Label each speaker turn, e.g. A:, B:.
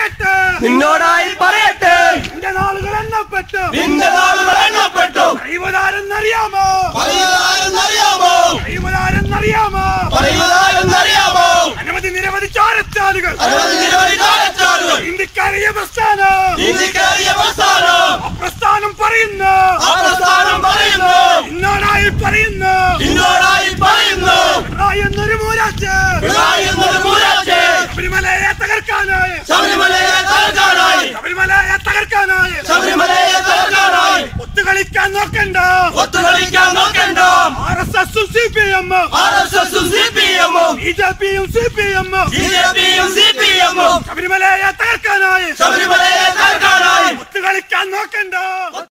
A: നിന്നോടായി പറയട്ടെ
B: നിന്റെ നാളുകൾ എണ്ണപ്പെട്ടു
A: അറിയുവതാരെന്നറിയാമോ അനവധി നിരവധി ചോരച്ചാലുകൾ ഇന്ത്യക്കാരിയ പ്രസ്ഥാനം പറയുന്നു എന്നോടായി പറയുന്നു എന്നൊരു മൂരാച്ച് ശബരിമലയെ തകർക്കാനായി ഒത്തുകളിക്കാൻ നോക്കണ്ട RSS CPM BJPയും CPM ശബരിമലയെ തകർക്കാനായി ഒത്തുകളിക്കാൻ നോക്കണ്ട.